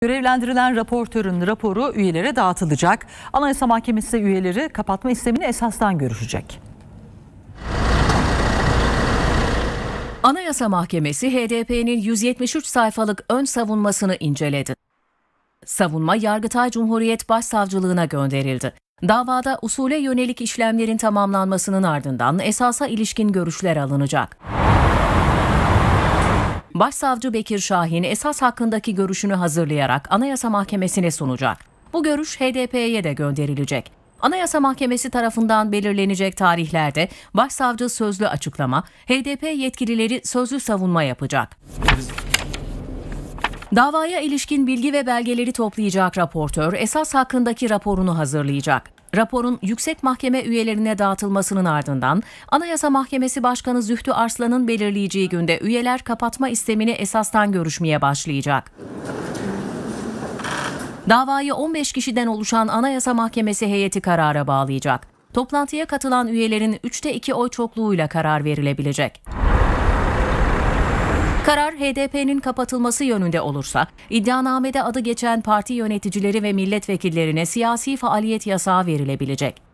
Görevlendirilen raportörün raporu üyelere dağıtılacak. Anayasa Mahkemesi üyeleri kapatma istemini esastan görüşecek. Anayasa Mahkemesi HDP'nin 173 sayfalık ön savunmasını inceledi. Savunma Yargıtay Cumhuriyet Başsavcılığına gönderildi. Davada usule yönelik işlemlerin tamamlanmasının ardından esasa ilişkin görüşler alınacak. Başsavcı Bekir Şahin esas hakkındaki görüşünü hazırlayarak Anayasa Mahkemesi'ne sunacak. Bu görüş HDP'ye de gönderilecek. Anayasa Mahkemesi tarafından belirlenecek tarihlerde Başsavcı sözlü açıklama, HDP yetkilileri sözlü savunma yapacak. Davaya ilişkin bilgi ve belgeleri toplayacak raportör esas hakkındaki raporunu hazırlayacak. Raporun yüksek mahkeme üyelerine dağıtılmasının ardından Anayasa Mahkemesi Başkanı Zühtü Arslan'ın belirleyeceği günde üyeler kapatma istemini esastan görüşmeye başlayacak. Davayı 15 kişiden oluşan Anayasa Mahkemesi heyeti karara bağlayacak. Toplantıya katılan üyelerin 3'te 2 oy çokluğuyla karar verilebilecek. Karar HDP'nin kapatılması yönünde olursa, iddianamede adı geçen parti yöneticileri ve milletvekillerine siyasi faaliyet yasağı verilebilecek.